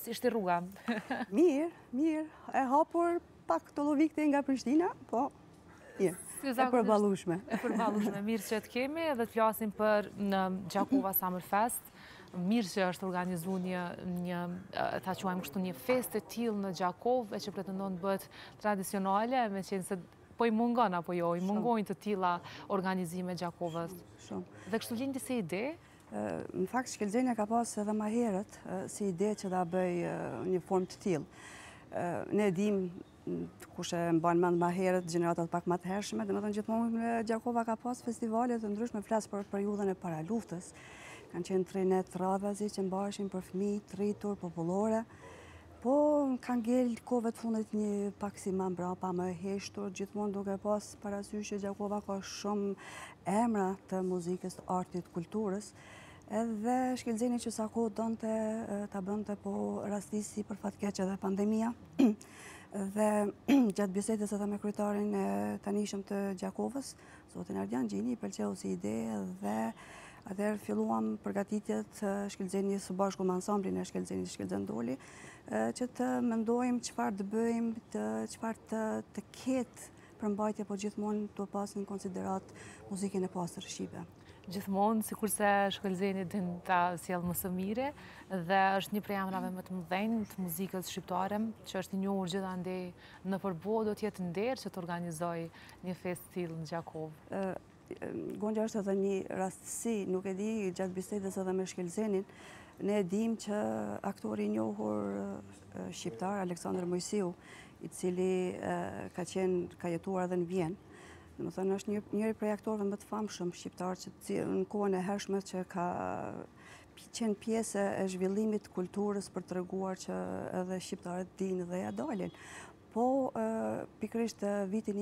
Si ishte rruga? Mirë, mirë. E hapur pak të lovikte nga Prishtina, po mirë. E përballueshme. E përballueshme. Mirë që të kemi dhe të flasim për në Gjakova Summer Fest. Mirë që është organizuar ta quajmë kështu, një festë e tillë në Gjakovë që pretendon të bëhet tradicionale, meqense po i mungon apo jo, i mungojnë të tilla organizime Gjakovës. Shumë. Dhe kështu lindi si ide? Në fakt shkelzenia ka pas edhe më herët si ide që ta bëj një formë të tillë. Ne dim, kush e mban mend më herët gjeneratat pak më të hershme, domethënë gjithmonë Gjakova ka pas festivale të ndryshme, flas për periudhën e paraluftës. Kanë qenë trinet radhazi që mbaheshin për fëmijë të rritur, popullore. Po kanë ngel kohëve të fundit një pak si më mbrapa, më e heshtur, gjithmonë duke pas parasysh që Gjakova ka shumë emra të muzikës, të artit, kulturës. Edhe shkelzeni që sa kohë donte ta bënte, po rastisi për fat keq edhe pandemia. Dhe gjatë bisedës edhe me kryetarin e tanishëm të Gjakovës, zotin Ardian Gjini, i pëlqeu si ide dhe atëherë filluam përgatitjet shkelzeni së bashku me ansamblin e shkelzenit Shkelzen Doli, që të mendojmë çfarë të bëjmë, çfarë të ketë përmbajtje, po gjithmonë të pasin në konsiderat muzikën e pastër shqipe. Gjithmonë, sikurse shkelzeni din ta sjellë më së miri dhe është një prej emrave më të mëdhenj të muzikës shqiptare, që është i njohur gjithandej nëpër botë, do të jetë nder që të organizojë një festë tillë në Gjakovë. Gonja është edhe një rastësi, nuk e di, gjatë bisedës edhe me shkelzenin, ne dim që aktori i njohur shqiptar, Aleksandër Mojsiu, i cili ka jetuar edhe në Vjenë, domethënë është njëri prej aktorëve më të famshëm shqiptar që në kohën e hershme që ka qenë pjesë e zhvillimit të kulturës për treguar që edhe shqiptarët dinë dhe ja dalin. Po pikërisht vitin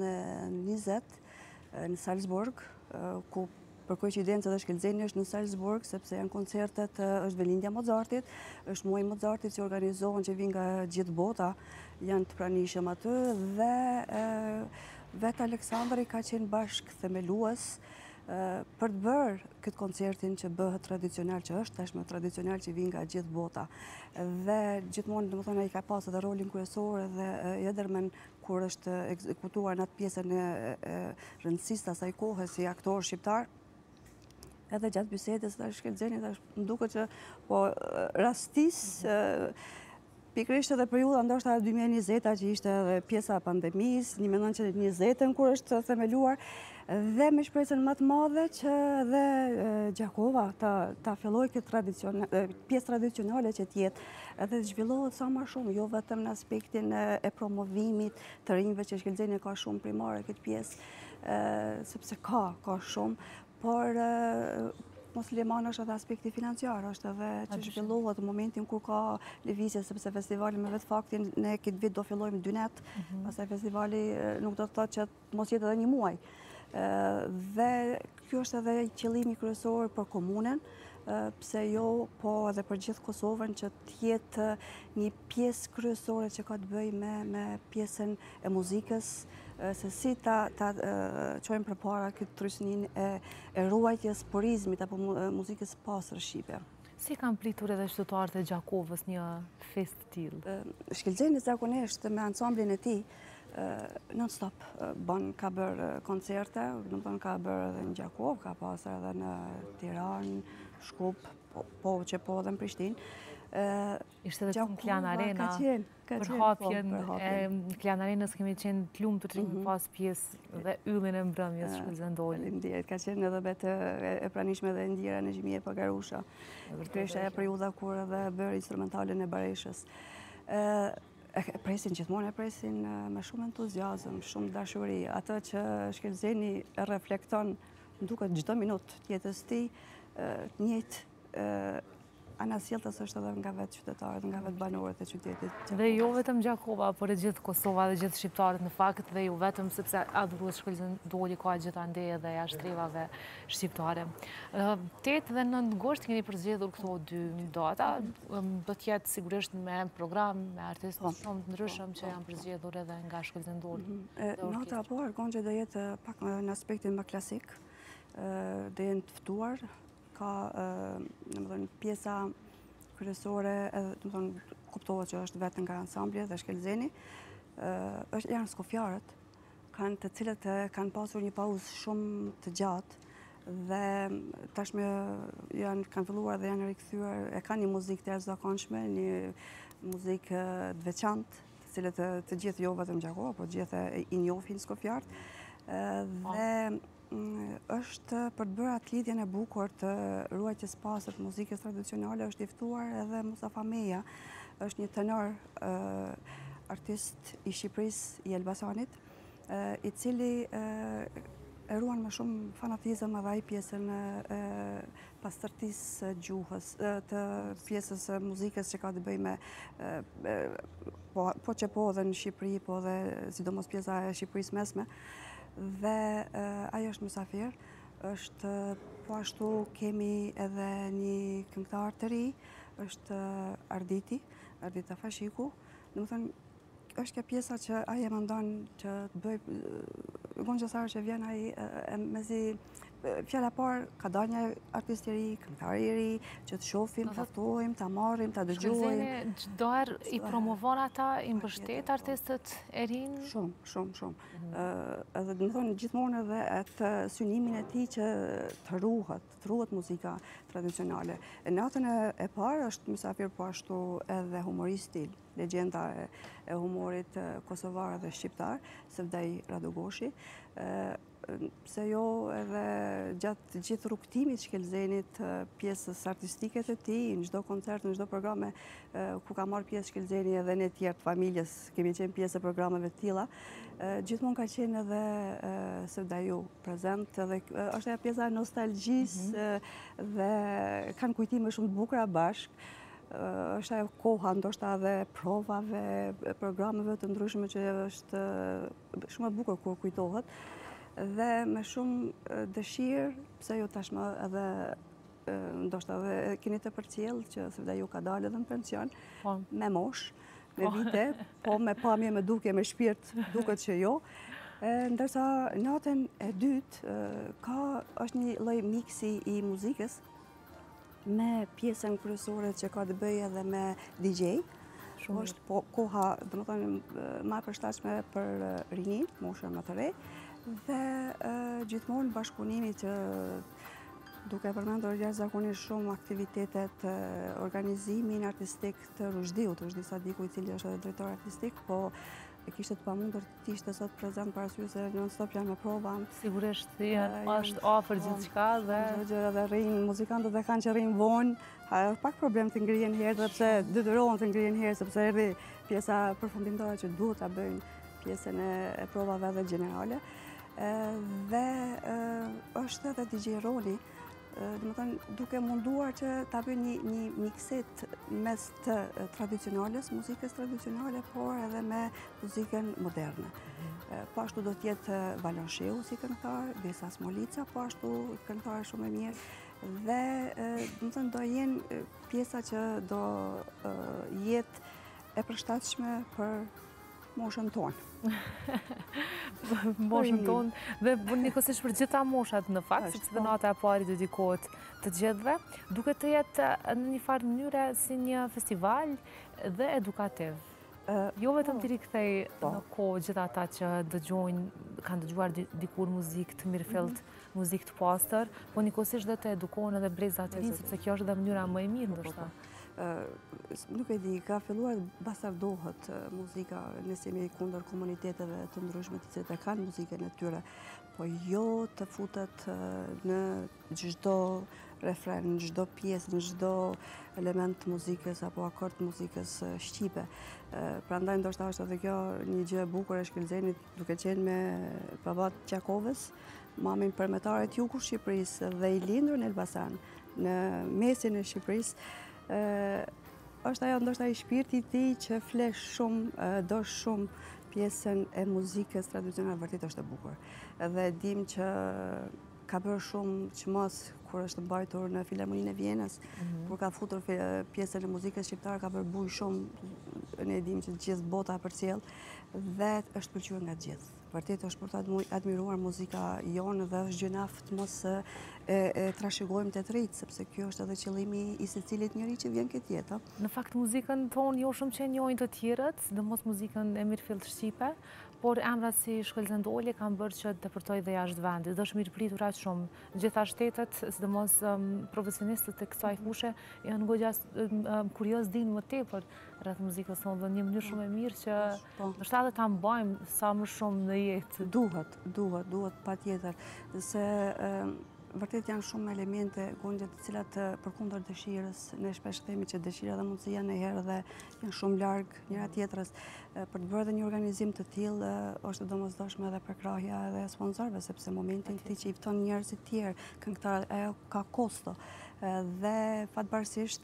1920 në Salzburg, ku për koincidencë edhe shkelzeni është në Salzburg, sepse janë koncertet, është velindja Mozartit, është muaji Mozartit që organizohen, që vinë nga gjithë bota, janë të pranishëm aty, dhe vetë Aleksandri ka qenë bashkë themelues për të bërë këtë koncertin që bëhet tradicional, që është tashmë tradicional, që vinë nga gjithë bota. Dhe gjithmonë, domethënë, ai ka pas edhe rolin kryesor edhe Edermen kur është ekzekutuar në atë pjesën e rëndësisë të asaj kohe si aktor shqiptar. Edhe gjatë bisedës dhe shkelzeni, më duket që po rastis pikërisht edhe periudha ndoshta 2020 që ishte edhe pjesa e pandemisë, 1920 kur është themeluar, dhe me shpresën më të madhe që dhe Gjakova ta fillojë këtë pjesë tradicionale që t'jetë, edhe të zhvillohet sa më shumë, jo vetëm në aspektin e promovimit të rinjve, që shkelzeni ka shumë primare këtë pjesë, sepse ka shumë, por mos lemon është edhe aspekti financiar, është edhe që zhvillohet në momentin kur ka lëvizje, sepse festivali me vetë faktin ne këtë vit do fillojmë 2 net, pastaj festivali nuk do të thotë që mos jetë edhe një muaj. Dhe kjo është edhe qëllimi kryesor për komunën, pse jo, po edhe për gjithë Kosovën, që t'jetë një pjesë kryesore që ka të bëjë me pjesën e muzikës, se si ta qojmë përpara këtë trysnin e ruajtjes purizmit apo muzikës pastër shqipe. Si kanë pritur edhe qytetarët e Gjakovës një festë të tillë? Shkelzeni zakonisht me ansamblin e tij non-stop ka bërë koncerte, domethënë ka bërë edhe në Gjakovë, ka pasur edhe në Tiranë, Shkup, po që po edhe në Prishtinë. Ishte edhe në Klan Arena, për hapjen e Klan Arenës kemi qenë të lumtur që kemi pas pjesë dhe yllin e mbrëmjes Shkelzen Doli. Faleminderit, ka qenë edhe vetë e pranishme dhe Ndjera Nezhimie Pagarusha. Kërkesha e periudha kur edhe bërë instrumentalin e Bareshës. Gjithmonë e presin me shumë entuziazëm, shumë dashuri, atë që shkelzeni reflekton duket çdo minutë të jetës tij, të njëjtë anasjellës është edhe nga vetë qytetarët, nga vetë banorët e qytetit. Dhe jo vetëm Gjakova, por e gjithë Kosova dhe gjithë shqiptarët në fakt, dhe jo vetëm sepse adhurues Shkelzen Doli ka gjithandej edhe jashtrevave shqiptare. 8 dhe 9 gusht keni përzgjedhur këto 2 data, do të jetë sigurisht me program, me artistë shumë të ndryshëm që janë përzgjedhur edhe nga Shkelzen Doli. Nota po argongje do jetë pak në aspektin më klasik, do jenë të ftuar, ka pjesa kryesore, do të thonë kuptohet që është vetë nga ansambli dhe shkelzeni, janë skofjarët, të cilët kanë pasur një pauzë shumë të gjatë dhe tashme kanë filluar dhe janë rikthyer, e kanë një muzikë të jashtëzakonshme, një muzikë të veçantë, të cilët të gjithë jo vetëm Gjako, po të gjithë i njohin skofjarët. Dhe është për të bërë atë lidhjen e bukur të ruajtjes pastër të muzikës tradicionale, është i ftuar edhe Mustafa Meja, është një tenor artist i Shqipërisë, i Elbasanit, i cili e ruan me shumë fanatizëm edhe ai pjesën e pastërtisë gjuhës, të pjesës e muzikës që ka të bëjë me po që po edhe në Shqipëri, po edhe sidomos pjesa e Shqipërisë mesme. Dhe ajo është mysafir, është po ashtu kemi edhe një këngëtar të ri, është Ardita Fashiku, domethënë është kjo pjesa që ai e mendon që të bëj gonxhasar që vjen ai mezi fjala parë ka dalë një artist i ri, këngëtar i ri, që të shohim, ta ftojmë, ta marrim, ta dëgjojmë. Shkelzeni çdo herë i promovon ata, i mbështet artistët e rinj? Shumë. Edhe do të thonë gjithmonë edhe atë synimin e tij që të ruhet muzika tradicionale. Në natën e parë është mysafir po ashtu edhe humoristi, legjenda e humorit kosovar dhe shqiptar, Sevdaj Radogoshi, pse jo edhe gjatë gjithë rrugtimit Shkelzenit, pjesës artistike të tij, në çdo koncert, në çdo programe ku ka marrë pjesë Shkelzeni edhe ne tjerë të familjes, kemi qenë pjesë e programeve të tilla, gjithmonë ka qenë edhe Sevdaju prezent, edhe është ajo pjesa e nostalgjisë dhe kanë kujtime shumë të bukura bashkë. Është ajo koha ndoshta edhe provave, programeve të ndryshme që është shumë e bukur kur kujtohet dhe me shumë dëshirë, pse jo tashmë edhe ndoshta edhe keni të përcjell që Sevdaju ka dalë edhe në pension, me moshë, me vite, po me pamje, me duke, me shpirt, duket që jo. Ndërsa natën e dytë është një lloj miksi i muzikës me pjesën kryesore që ka të bëjë edhe me DJ. Është koha, domethënë, më e përshtatshme për rinin, moshën më të re, dhe gjithmonë bashkëpunimi që duke përmendur jashtëzakonisht shumë aktivitetet, organizimin artistik të Rushdi Sadiku, i cili është edhe drejtor artistik, po kishte të pamundur të ishte sot prezent për arsye se non-stop janë me prova. Sigurisht, është afër gjithçka dhe edhe muzikantët e kanë që rrinë vonë, pak problem të ngrihen herë, dhe pse detyrohen të ngrihen herë, sepse erdhi pjesa përfundimtare që duhet ta bëjnë pjesën e provave dhe gjenerale. Dhe është edhe DJ Roli, domethënë duke munduar që ta bëjnë një mikset mes të tradicionales, muzikës tradicionale, por edhe me muzikën moderne. Po ashtu do t'jetë Valon Shehu si këngëtar, Besa Smolica, po ashtu këngëtar shumë e mirë, dhe domethënë do jenë pjesa që do jetë e përshtatshme për moshën tonë. Moshën tonë dhe njëkohësisht për gjitha moshat në fakt, sepse dhe nata e parë dedikohet të gjithëve, duke të jetë në një farë mënyre si një festival dhe edukativ. Jo vetëm të rikthej në kohë gjithë ata që kanë dëgjuar dikur muzikë të mirëfillt, muzikë të pastër, po njëkohësisht dhe të edukohen edhe brezat të rinj, sepse kjo është dhe mënyra më e mirë ndoshta. Nuk e di, ka filluar bastardohet muzika, nëse jemi kundër komuniteteve të ndryshme të cilat e kanë muzikën e tyre, po jo të futet në çdo refren, në çdo pjesë, në çdo element të muzikës apo akord të muzikës shqipe. Prandaj ndoshta është edhe kjo një gjë e bukur e Shkelzenit, duke qenë me babat Gjakovës, mamin përmetare të jugut Shqipërisë dhe i lindur në Elbasan, në mesin e Shqipërisë. Është ajo ndoshta i shpirti i tij që flesh shumë, do shumë pjesën e muzikës tradicionale, vërtet është e bukur. Edhe dim që ka bërë shumë çmos kur është mbajtur në Filharmoninë e Vienës, kur ka futur pjesën e muzikës shqiptare, ka bërë buj shumë, ne dim që gjithë bota e përcjell dhe është pëlqyer nga gjithë. vërtet është për të admiruar muzika jonë dhe është gjënaft mos e trashëgojmë të të rritë, sepse kjo është edhe qëllimi i secilit njëri që vjen këtë jetë. Në fakt, muzikën tonë jo shumë që njojnë të tjerët, dhe mos muzikën e Mirëfill Shqipe, por emrat si Shkëlqen Doli kanë bërë që të përtoj dhe jashtë vendit. Dhe është mirë pritur aq shumë. Gjitha shtetet, sidomos profesionistët e kësaj fushë, janë goxha kurioz dinë më tepër rreth muzikës tonë dhe një mënyrë shumë e mirë që ndoshta edhe ta mbajmë sa më shumë në jetë. Duhet patjetër, se vërtet janë shumë elemente gondje të cilat përkundër dëshirës, ne shpesh themi që dëshira dhe mundësia ndonjëherë dhe janë shumë larg njëra tjetrës. Për të bërë dhe një organizim të tillë është domosdoshme edhe përkrahja edhe e sponsorëve, sepse momentin ti që i fton njerëz të tjerë, këngëtarë, ajo ka kosto. Dhe fatbarësisht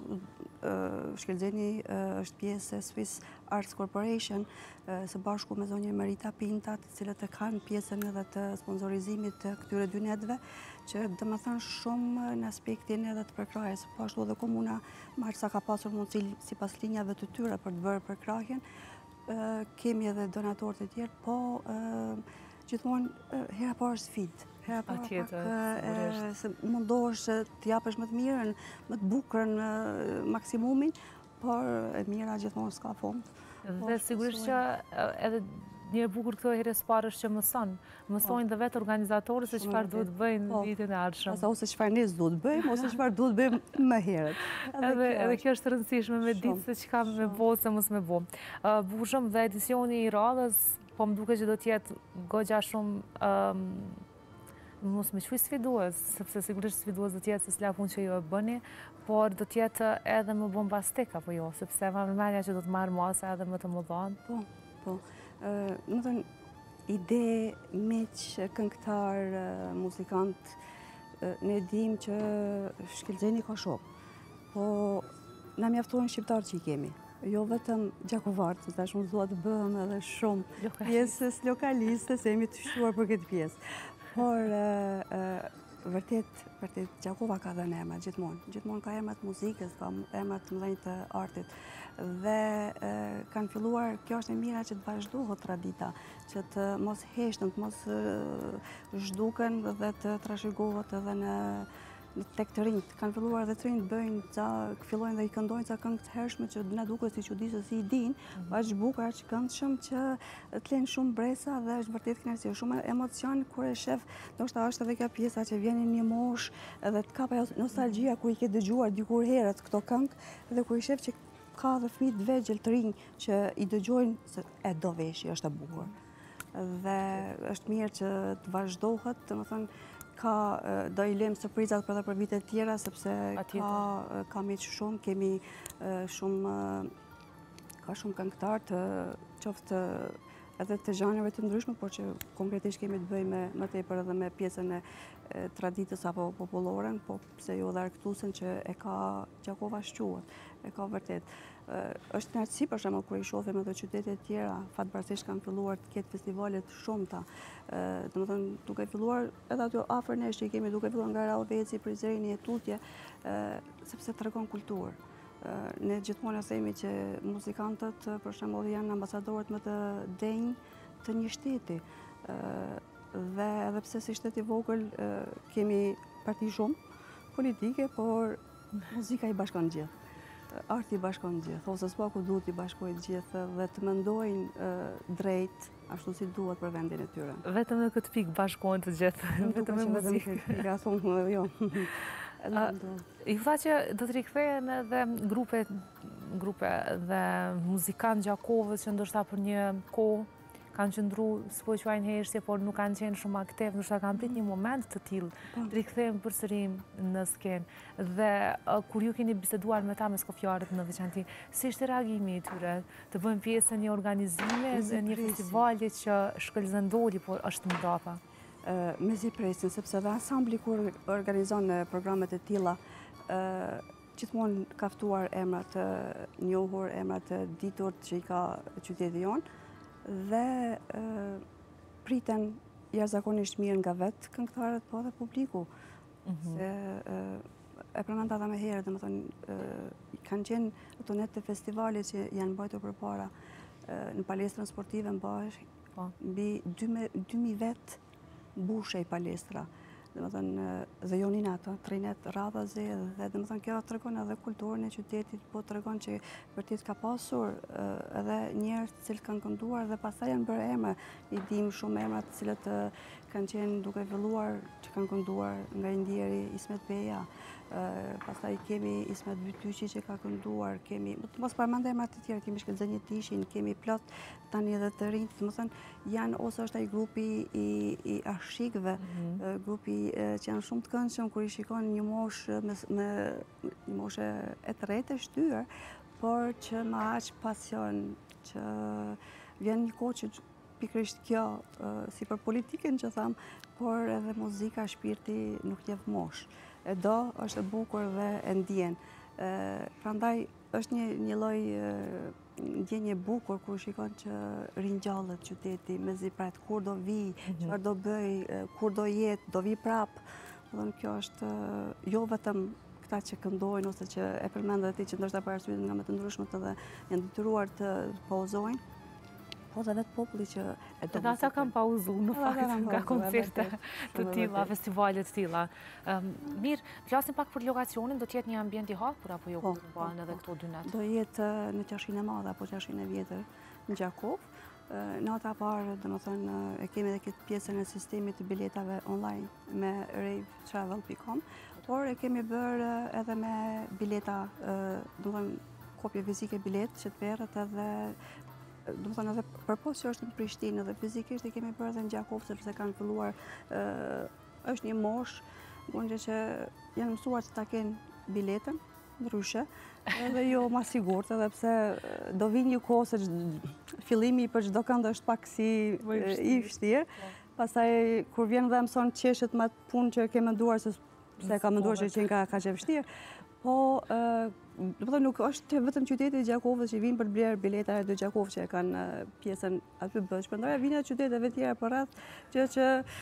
Shkelzeni është pjesë e Swiss Arts Corporation, së bashku me zonjën Merita Pinta, të cilët e kanë pjesën edhe të sponsorizimit të këtyre dy netëve, që domethënë shumë në aspektin edhe të përkrahjes. Po ashtu edhe komuna Marsa ka pasur mundësi sipas linjave të tyre për të bërë përkrahjen. Kemi edhe donatorë të tjerë, po gjithmonë hera parë sfidë. Hera parë se mundohesh të japësh më të mirën, më të bukurën, maksimumin, por e mira gjithmonë s'ka fund. Dhe sigurisht që edhe një e bukur këto herës parë është që mësojnë dhe vetë organizatorët se çfarë duhet bëjnë vitin e ardhshëm. Ose çfarë ne duhet bëjmë, ose çfarë duhet bëjmë më herët. Edhe kjo është rëndësishme me ditë se çka me bo, se mos me bo. Bukur shumë dhe edicioni i radhës, po më duket që do të jetë goxha shumë mos me quaj sfidues, sepse sigurisht sfidues do të jetë se s'la punë që ju e bëni, por do të jetë edhe më bombastik apo jo, sepse ma vëmendja që do të marrë masa edhe më të mëdhan. Po. Më thënë, ide, miq, këngëtar, muzikant, ne dim që Shkelzeni ka shumë, po na mjaftojnë shqiptarë që i kemi. Jo vetëm gjakovartë, se tash unë thua të bëhem edhe shumë pjesës lokaliste, se jemi të shtuar për këtë pjesë. Por vërtet Gjakova ka dhënë emra gjithmonë ka emrat muzikës, ka emrat të mëdhenj të artit. Dhe kanë filluar, kjo është e mira që të vazhdohet tradita, që të mos heshtën, të mos zhduken dhe të trashëgohet edhe në tek të rinjt. Kanë filluar dhe të rinjt bëjnë, fillojnë dhe i këndojnë ca këngë të hershme që na duket si çudi se si i dinë, aq bukur, aq këndshëm që të lënë shumë bresa dhe është vërtet kënaqësi, shumë emocion kur e shef, ndoshta është edhe kjo pjesa që vjen në një moshë edhe të kap ajo nostalgjia kur i ke dëgjuar dikur herët këto këngë dhe kur i shef që ka dhe fëmijë të vegjël të rinj që i dëgjojnë se e do veshi, është e bukur. Dhe është mirë që të vazhdohet, domethënë do i lëm surprizat edhe për vitet tjera, sepse ka miq shumë, kemi shumë këngëtar të qoftë edhe të zhanreve të ndryshme, por që konkretisht kemi të bëjmë më tepër edhe me pjesën e traditës apo populloren, po pse jo dhe argëtuesen që e ka Gjakova shquhet, e ka vërtet. Është kënaqësi për shembull kur i shohim edhe qytete të tjera, fatbarësisht kanë filluar të ketë festivale të shumta. Domethënë duke filluar edhe aty afër nesh që kemi, duke filluar nga Raoveci, Prizreni e tutje, sepse tregon kulturë. Ne gjithmonë themi që muzikantët për shembull janë ambasadorët më të denj të një shteti. Dhe edhe pse si shtet i vogël kemi parti shumë politike, por muzika i bashkon gjithë. Arti i bashkon gjithë, ose s'paku duhet i bashkojnë gjithë dhe të mendojnë drejt, ashtu si duhet për vendin e tyre. Vetëm në këtë pikë bashkojnë të gjithë, vetëm në muzikë. Ka thonë, jo. I tha që do të rikthehen edhe grupe dhe muzikantë Gjakovës që ndoshta për një kohë kanë qëndru, s'po quajnë heshtje, por nuk kanë qenë shumë aktiv, ndoshta kanë prit një moment të tillë, të rikthehen përsëri në skenë. Dhe kur ju keni biseduar me ta me skofjarët në veçanti, si ishte reagimi i tyre të bëjnë pjesë një organizime, një festivali që Shkëlqen Doli, por është mbrapa? Mezi presin, sepse dhe ansambli kur organizon programet e tilla, gjithmonë ka ftuar emra të njohur, emra të ditur që i ka qyteti jonë, dhe priten jashtëzakonisht mirë nga vetë këngëtarët, po dhe publiku. Se e përmenda dhe me herë, domethënë kanë qenë ato net të festivalit që janë mbajtur përpara në palestrën sportive mbi 2000 vet mbushej palestra. Dhe jo një natë, 3 net radhazi, dhe kjo të regon edhe kulturën e qytetit, po të regon që vërtet ka pasur edhe njerëz të cilët kanë kënduar dhe pastaj janë bërë emra. I dim shumë emra të cilët kanë qenë duke filluar që kanë kënduar nga Indieri, Ismet Beja, pastaj kemi Ismet Bytyqi që ka kënduar, kemi, mos përmend emra të tjerë, kemi Shkëlzenjë Tishin, kemi plot tani edhe të rinj, janë ose është ai grupi i ashikëve, grupi që janë shumë të këndshëm kur i shikon një moshë me një moshë e tretë e shtyr, por që me aq pasion që vjen një kohë që pikërisht kjo si për politikën që tham, por edhe muzika, shpirti nuk jep moshë. E do, është e bukur dhe e ndjen. Prandaj është një lloj ndjenje bukur kur shikon që ringjallet qyteti, mezi pret kur do vi, çfarë do bëj, kur do jetë, do vi prap. Kjo është jo vetëm këta që këndojnë ose që e përmendën ti që ndoshta për arsye nga më të ndryshmet edhe janë detyruar të pauzojnë, po dhe vetë populli që e do. Edhe ata kanë pauzu në fakt nga koncerte të tilla, festivale të tilla. Mirë, flasim pak për lokacionin, do të jetë një ambient i hapur apo jo kur bëhen edhe këto 2 natë? Do jetë në Qashin e Madhe apo Qashin e Vjetër në Gjakov. Nata e parë, domethënë, e kemi edhe këtë pjesën e sistemit të biletave online me ravetravel.com, por e kemi bërë edhe me bileta, domethënë kopje fizike bilet që të merret edhe domethënë edhe përpos që është në Prishtinë dhe fizikisht e kemi bërë edhe në Gjakov sepse kanë filluar është një moshë gondje që janë mësuar që ta kenë biletën ndryshe edhe jo ma sigurt edhe pse do vi një kohë se fillimi për çdo kënd është pak si i vështirë. Pastaj kur vjen dhe mëson qeshët me atë punë që ke menduar se ka menduar që qenë ka që vështirë. Po, domethënë nuk është vetëm qyteti i Gjakovës që vinë për blerë bileta e Gjakovës që e kanë pjesën aty bësh, por ndoja vinë qyteteve tjera për rreth, që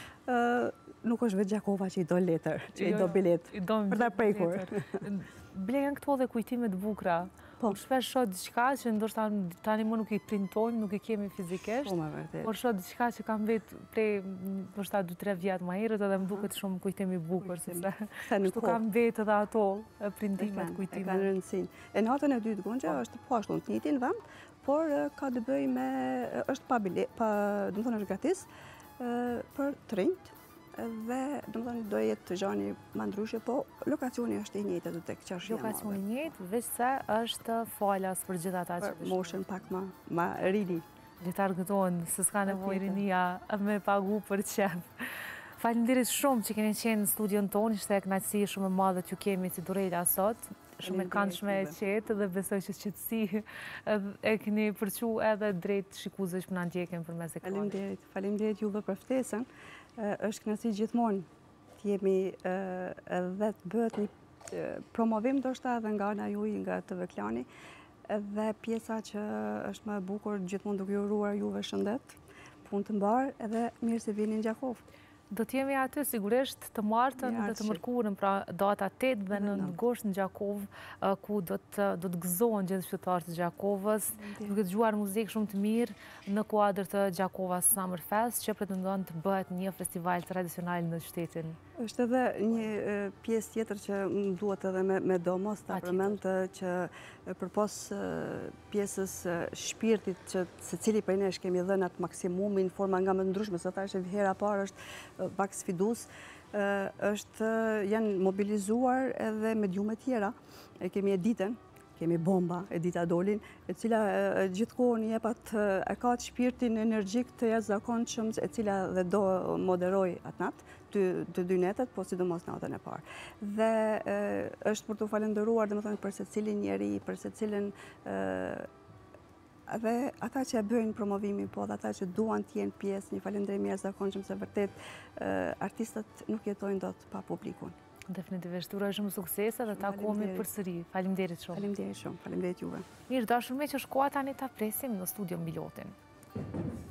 nuk është vetë Gjakova që i do letër, që i do bilet për ta prekur. Blen këto dhe kujtime të bukura. Shpesh shoh diçka që ndoshta tani më nuk i printojmë, nuk i kemi fizikisht. Por shoh diçka që kam vetë prej ndoshta 2-3 vjet më herët edhe më duket shumë kujtim i bukur sepse kështu kam vetë edhe ato printimet, kujtimet. E kanë rëndësinë. E natën e dytë Gonxha është po ashtu në të njëjtin vend, por ka të bëjë me është domethënë është gratis për të rinjt. Dhe domethënë do jetë zhani më ndryshe, po lokacioni është i njëjtë aty tek Qashia e Madhe. Lokacioni i njëjtë, veç se është falas për gjithë ata që moshën pak më rini. Le të argëtojnë se s'ka nevojë rinia me pagu për qef. Faleminderit shumë që keni qenë në studion tonë, ishte kënaqësi shumë e madhe që kemi si Durrëla sot. Shumë e këndshme e qetë dhe besoj që qetësi e keni përçu edhe drejt shikuesve që na ndjekin përmes ekranit. Faleminderit juve për ftesën. Është kënaqësi gjithmonë të jemi edhe të bëhet një promovim ndoshta edhe nga ana juaj, nga TV Klani, edhe pjesa që është më e bukur gjithmonë duke ju uruar juve shëndet, punë të mbar edhe mirë se vini në Gjakov. Do t'jemi aty sigurisht të martën dhe të mërkurën, pra data 8 dhe 9 gusht në Gjakov, ku do të gëzohen gjithë qytetarët të Gjakovës, duke dëgjuar muzikë shumë të mirë në kuadër të Gjakova Summer Fest, që pretendon të bëhet një festival tradicional në qytetin. Është edhe një pjesë tjetër që më duhet edhe me domos ta përmend që përpos pjesës shpirtit që secili prej nesh kemi dhënë atë maksimumin në forma nga më të ndryshme, sa tash hera parë është pak sfidus, janë mobilizuar edhe mediume tjera, kemi editën, kemi bomba, Edita Dolin, e cila gjithkohën e ka të shpirtin energjik të jashtëzakonshëm, e cila dhe do moderoj atë natë, të 2 netët, po sidomos natën e parë. Dhe është për të falendëruar, domethënë për secilin njeri, për secilin edhe ata që e bëjnë promovimin, po dhe ata që duan të jenë pjesë, një falendërim i jashtëzakonshëm se vërtet artistët nuk jetojnë dot pa publikun. Definitivisht, uroj shumë suksese dhe takohemi përsëri. Faleminderit shumë. Faleminderit shumë, faleminderit juve. Mirë, dashur miq, është koha tani ta presim në studio Milotin.